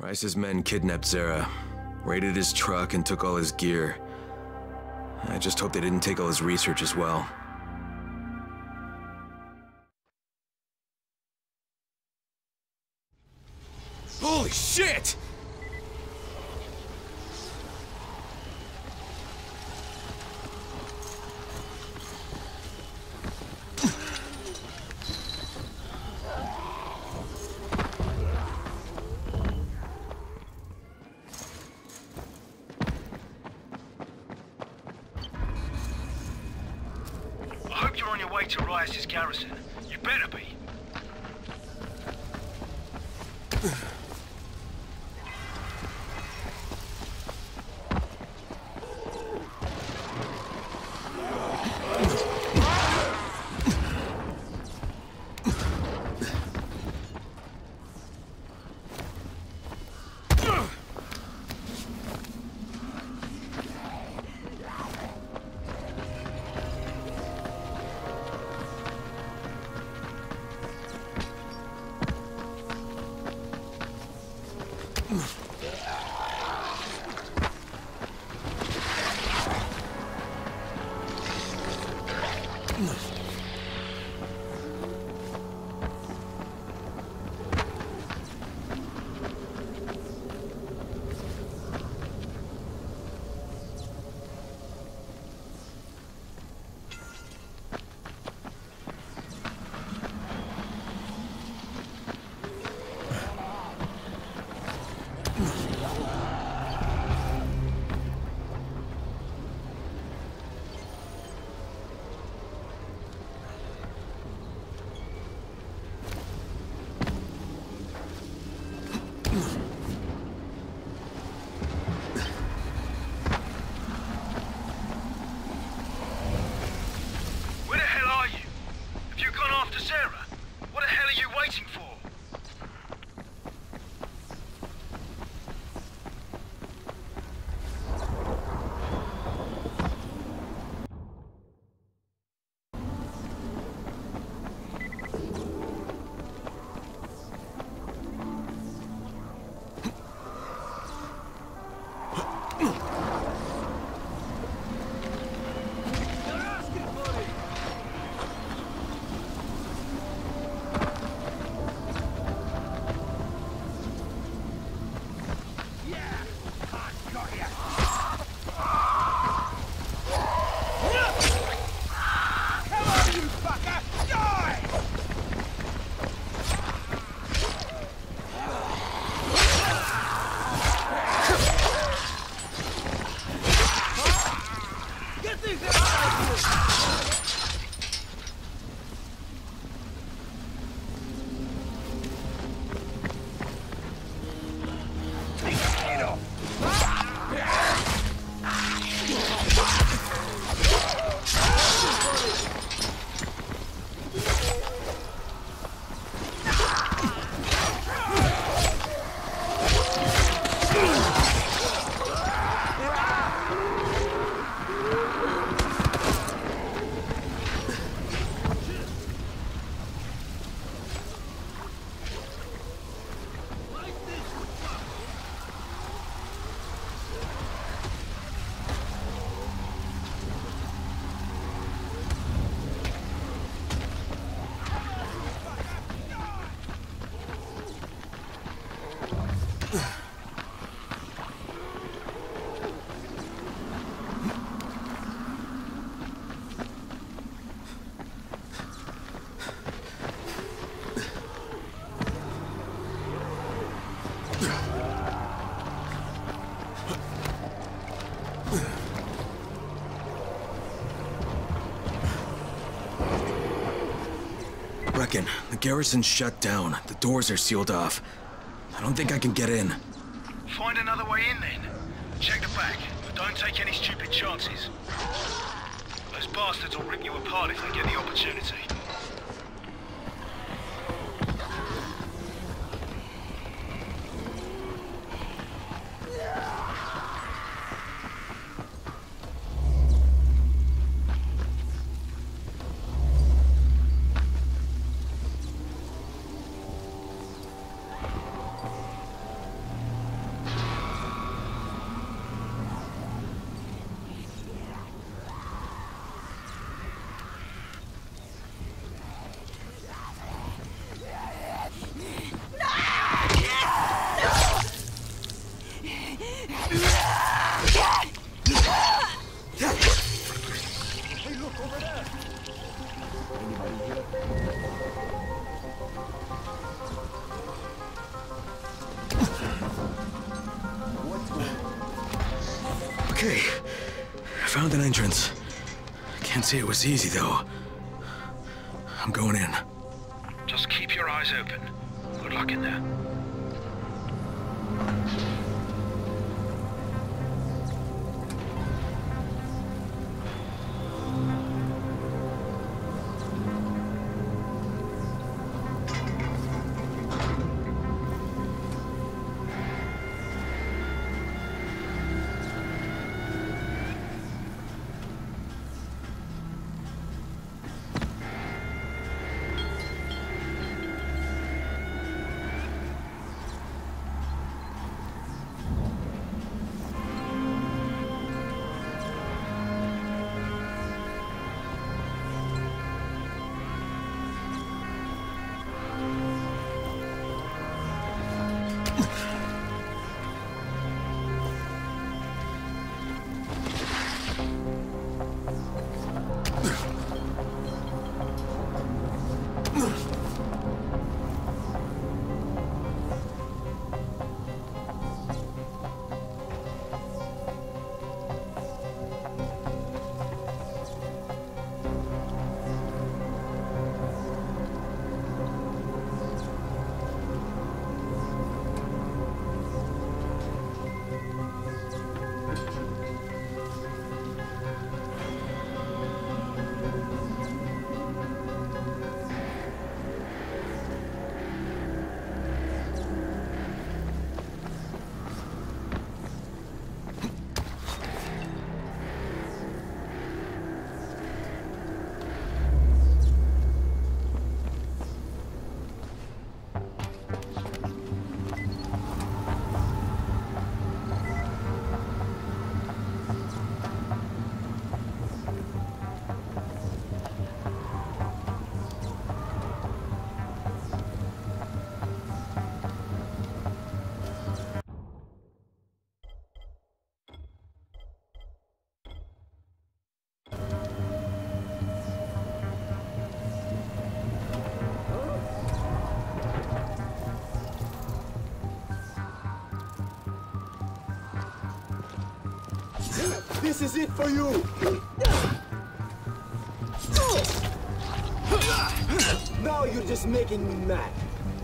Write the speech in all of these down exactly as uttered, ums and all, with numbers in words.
Rice's men kidnapped Zere, raided his truck, and took all his gear. I just hope they didn't take all his research as well. Holy shit! I hope you're on your way to Rais' garrison. You better be. Where the hell are you? Have you gone after Zere? What the hell are you waiting for? Reckon, the garrison's shut down. The doors are sealed off. I don't think I can get in. Find another way in then. Check the back, but don't take any stupid chances. Those bastards will rip you apart if they get the opportunity. found an entrance. Can't say it was easy, though. I'm going in. Just keep your eyes open. Good luck in there. This is it for you! Now you're just making me mad.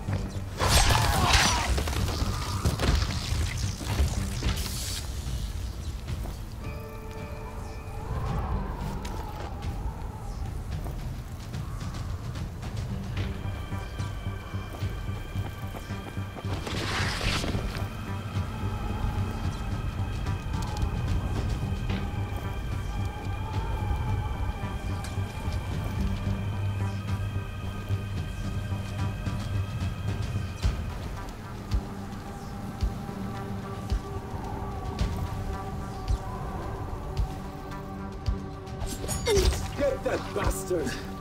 Get that bastard!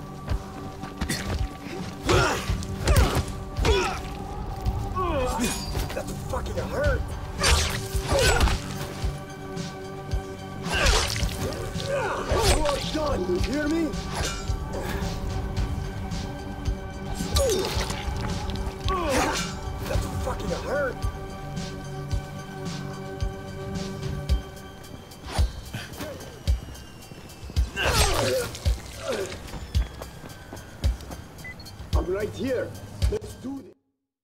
That fucking hurt! You are done, you hear me? That fucking hurt! I'm right here. Let's do this.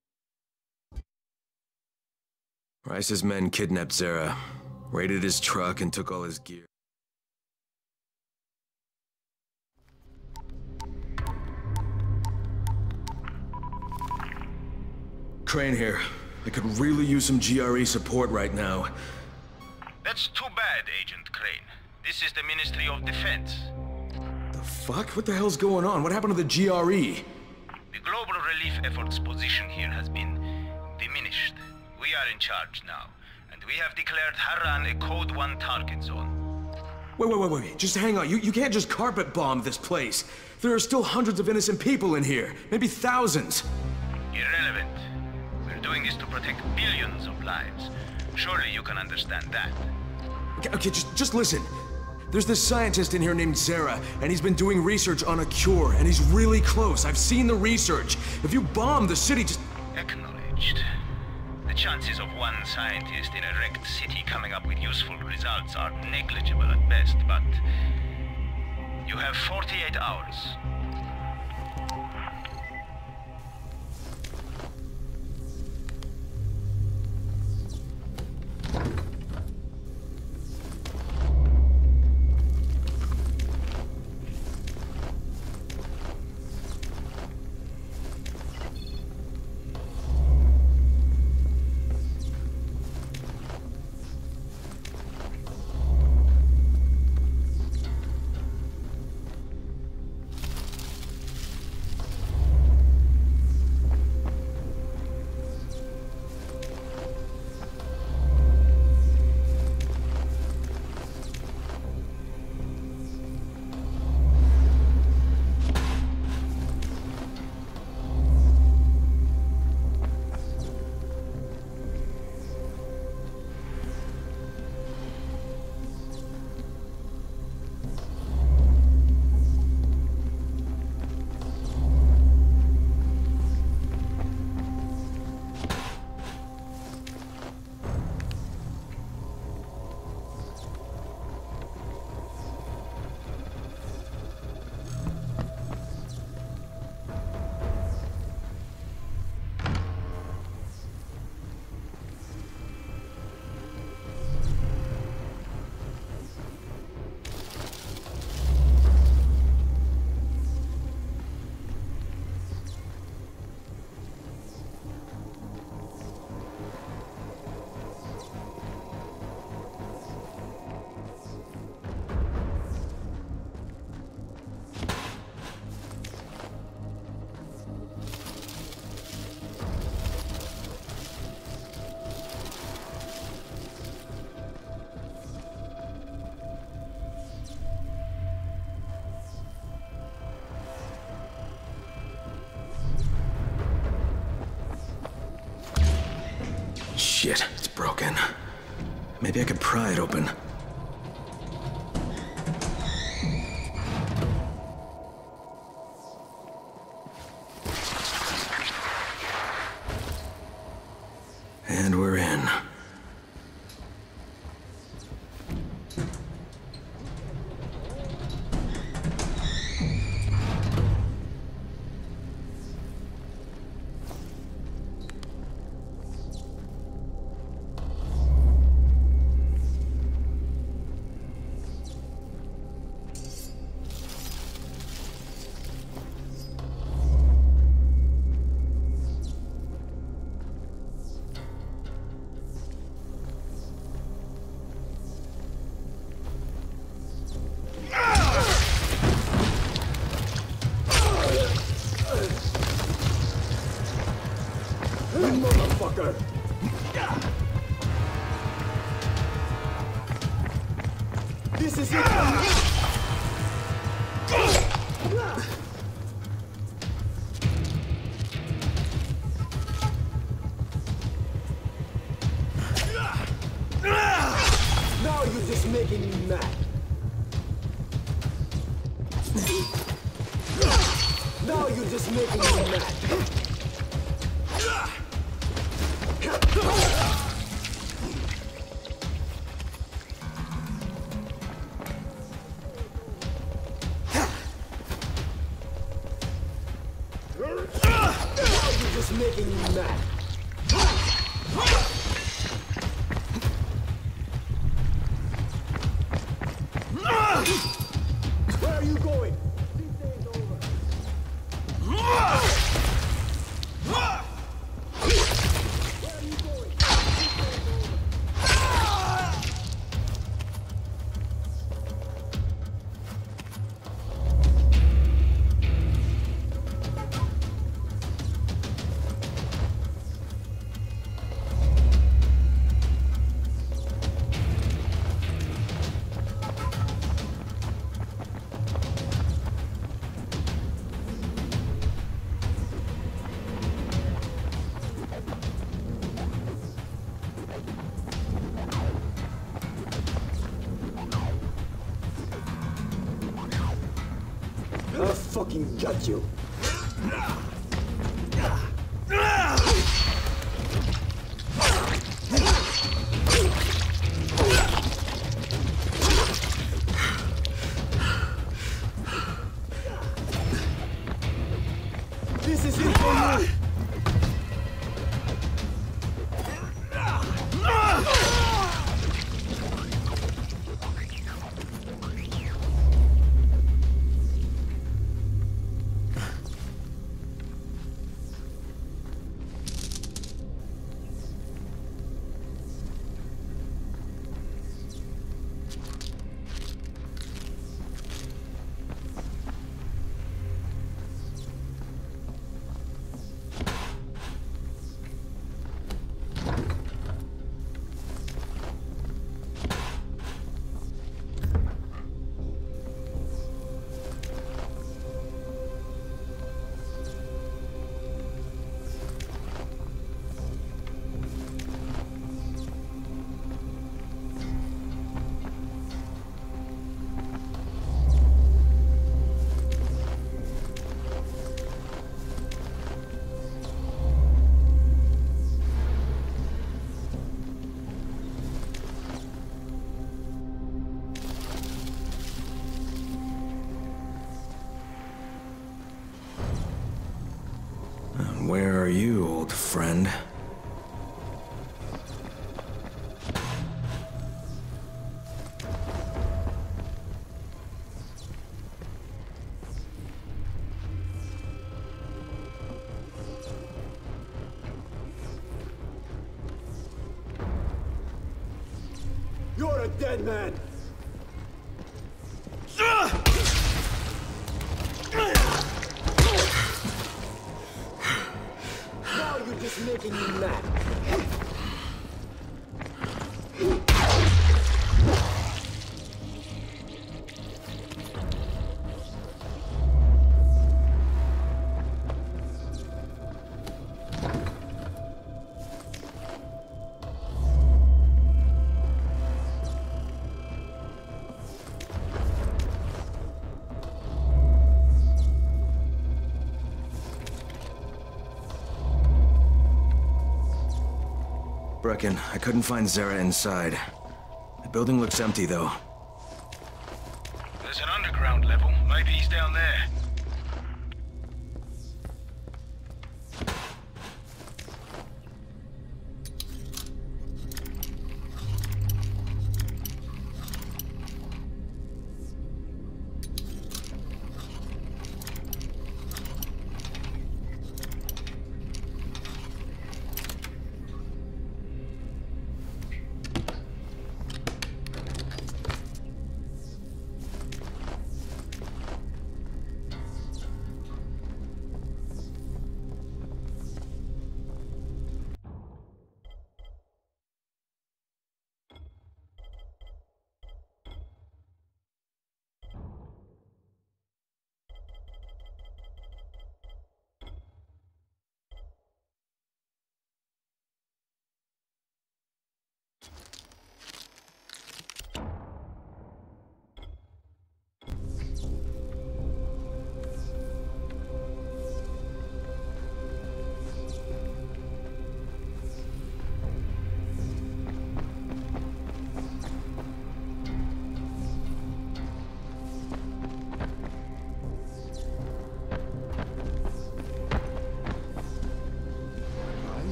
Rice's men kidnapped Zere, raided his truck, and took all his gear. Crane here. I could really use some G R E support right now. That's too bad, Agent Crane. This is the Ministry of Defense. The fuck? What the hell's going on? What happened to the G R E? The global relief effort's position here has been diminished. We are in charge now, and we have declared Harran a Code one target zone. Wait, wait, wait, wait. Just hang on. You, you can't just carpet bomb this place. There are still hundreds of innocent people in here. Maybe thousands. Irrelevant. We're doing this to protect billions of lives. Surely you can understand that. Okay, okay, just, just listen. There's this scientist in here named Zere, and he's been doing research on a cure, and he's really close. I've seen the research. If you bomb the city, just... Acknowledged. The chances of one scientist in a wrecked city coming up with useful results are negligible at best, but you have forty-eight hours. Shit, it's broken. Maybe I could pry it open. And we're in. Motherfucker! This is it! Now you're just making me mad. Now you're just making me mad. You're just making me mad. Where are you going? This ain't over. Where are you going? This ain't over. I fucking got you. Where are you, old friend? You're a dead man! Now you're just making me mad. Brecken, I couldn't find Zere inside. The building looks empty, though. There's an underground level. Maybe he's down there.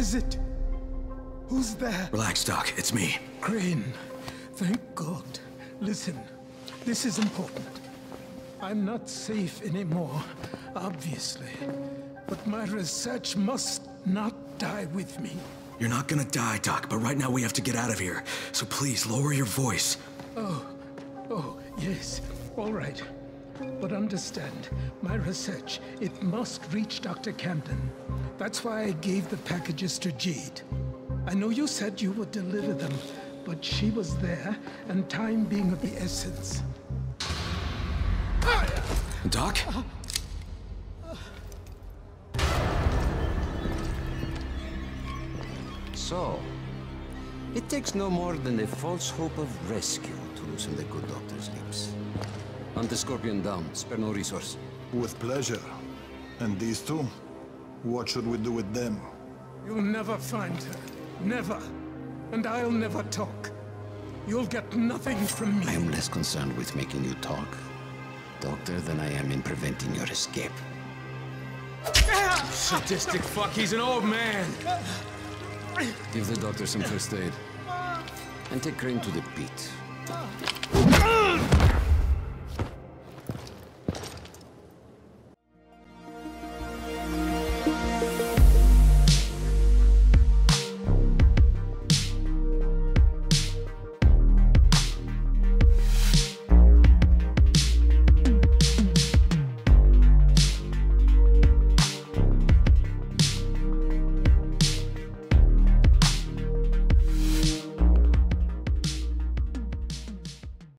is it? Who's there? Relax, Doc. It's me. Crane. Thank God. Listen, this is important. I'm not safe anymore, obviously. But my research must not die with me. You're not gonna die, Doc, but right now we have to get out of here. So please, lower your voice. Oh, oh, yes. All right. But understand, my research, it must reach Doctor Camden. That's why I gave the packages to Jade. I know you said you would deliver them, but she was there, and time being of the essence. Doc? So, it takes no more than a false hope of rescue to loosen the good doctor's lips. Hunt the Scorpion down, spare no resource. With pleasure. And these two? What should we do with them? You'll never find her. Never. And I'll never talk. You'll get nothing from me. I am less concerned with making you talk, Doctor, than I am in preventing your escape. Sadistic fuck, he's an old man. Give the doctor some first aid. And take Crane to the beat.